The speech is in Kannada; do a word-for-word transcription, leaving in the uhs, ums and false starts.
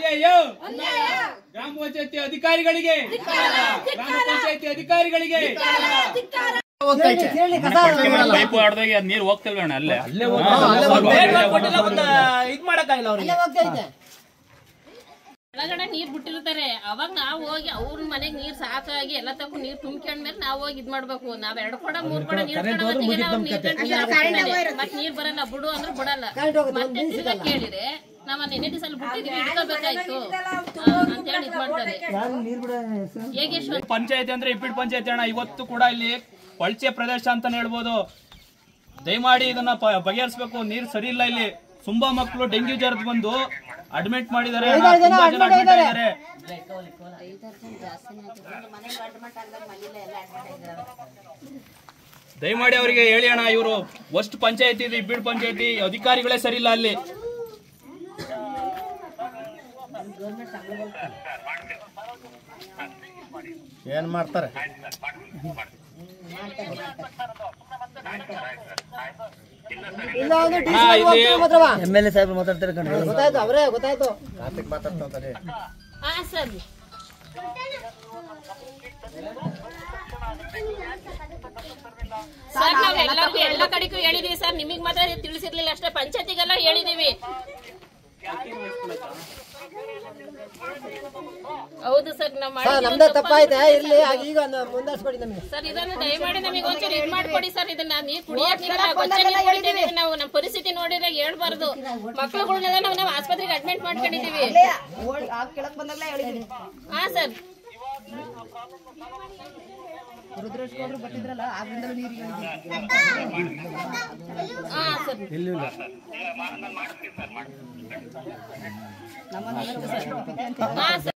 ಅನ್ಯಾಯ ಗ್ರಾಮ ಪಂಚಾಯತಿ ಅಧಿಕಾರಿಗಳಿಗೆ ಗ್ರಾಮ ಪಂಚಾಯತಿ ಅಧಿಕಾರಿಗಳಿಗೆ ಪೈಪು ಆಡ್ದಾಗ ನೀರು ಹೋಗ್ತಿಲ್ವೇಣ ಅಲ್ಲೇ ಇದ್ ಮಾಡಕ್ಕಾಗಿಲ್ಲ ಅವ್ರಿಗೆ ಒಳಗಡೆ ನೀರ್ ಬಿಟ್ಟಿರ್ತಾರೆ ಅವಾಗ ನಾವ್ ಹೋಗಿ ಅವ್ರ ಮನೆಗ್ ನೀರ್ ಸಾಕಾಗಿ ಎಲ್ಲ ತಕ್ಕ ನೀರ್ ತುಂಬ್ಕೊಂಡ್ಮೇಲೆ ನಾವ್ ಹೋಗಿ ಇದ್ ಮಾಡ್ಬೇಕು ನಾವ್ ಎರಡ್ ಕೊಡ ಮೂರ್ ಕೊಡ ನೀರ್ ಮತ್ ನೀರ್ ಬರಲ್ಲ ಬಿಡು ಅಂದ್ರೆ ಬಿಡಲ್ಲ ಮತ್ತೆ ತಿರ್ಗಾ ಕೇಳಿದ್ರೆ ನಾವ್ ನೆನೆ ದಿವಸ ಬಿಟ್ಟಿದೀವಿ ಇಟ್ಕೋಬೇಕಾಯ್ತು ಅಂತ ಹೇಳಿ ಇದ್ ಮಾಡ್ತಾರೆ. ಹೇಗೇಶ್ವರ ಪಂಚಾಯತಿ ಅಂದ್ರೆ ಇಪ್ಪಿಡ್ ಪಂಚಾಯತಿ ಅಣ್ಣ, ಇವತ್ತು ಕೂಡ ಇಲ್ಲಿ ಕೊಳಚೆ ಪ್ರದೇಶ ಅಂತಾನೆ ಹೇಳ್ಬೋದು. ದಯಮಾಡಿ ಇದನ್ನ ಬಗೆಹರಿಸಬೇಕು. ನೀರ್ ಸರಿ ಇಲ್ಲ, ಇಲ್ಲಿ ತುಂಬಾ ಮಕ್ಕಳು ಡೆಂಗ್ಯೂ ಜ್ವರದ ಬಂದು ಅಡ್ಮಿಟ್ ಮಾಡಿದ್ದಾರೆ. ದಯಮಾಡಿ ಅವರಿಗೆ ಹೇಳಿ ಅಣ್ಣ, ಇವರು ವಸ್ಟ್ ಪಂಚಾಯತಿ ಇದೆ, ಇಬ್ಬಿಡ್ ಪಂಚಾಯತಿ ಅಧಿಕಾರಿಗಳೇ ಸರಿ ಇಲ್ಲ. ಅಲ್ಲಿ ಏನ್ ಮಾಡ್ತಾರೆ? ಎಂ ಎಲ್ ಎ ಸಾಹೇಬ್ ಮಾತಾಡ್ತಾರೆ ಕಣ್ರಿ, ಗೊತ್ತಾಯ್ತು ಅವರೇ ಗೊತ್ತಾಯ್ತು ಮಾತಾಡ್ತಾರೆ. ಸರ್ ನಾವ್ ಎಲ್ಲರಿಗೂ ಎಲ್ಲ ಕಡೆಗೂ ಹೇಳಿದೀವಿ ಸರ್, ನಿಮಗ್ ಮಾತ್ರ ತಿಳಿಸಿರ್ಲಿಲ್ಲ ಅಷ್ಟೇ, ಪಂಚಾಯತಿಗೆಲ್ಲ ಹೇಳಿದೀವಿ. ಹೌದು ಸರ್, ನಮ್ದೇ ತಪ್ಪಾಯ್ತಾ ಇರ್ಲಿ, ಈಗ ಮುಂದಾಸ್ಕೊಡಿ ನಮಗೆ ಸರ್. ಇದನ್ನು ದಯಮಾಡಿ ನಮಗೆ ಒಂಚೂರು ಇದು ಮಾಡ್ಕೊಡಿ ಸರ್. ಇದನ್ನ ನೀರ್ ಕುಡಿಯಕ್ ನೀರು ನಾವು ನಮ್ಮ ಪರಿಸ್ಥಿತಿ ನೋಡಿದ್ರೆ ಹೇಳ್ಬಾರ್ದು. ಮಕ್ಳುಗಳನ್ನೆಲ್ಲ ನಾವು ನಾವು ಆಸ್ಪತ್ರೆಗೆ ಅಡ್ಮಿಟ್ ಮಾಡ್ಕೊಂಡಿದೀವಿ. ಹಾ ಸರ್, ರುದ್ರೇಶ್ಗೌಡ್ರು ಬರ್ತಿದ್ರಲ್ಲ ಆಗ್ಲಿಂದಲೂ ನೀರಿಗೆ ಹಾ ಸರ್ ನಮ್ಮ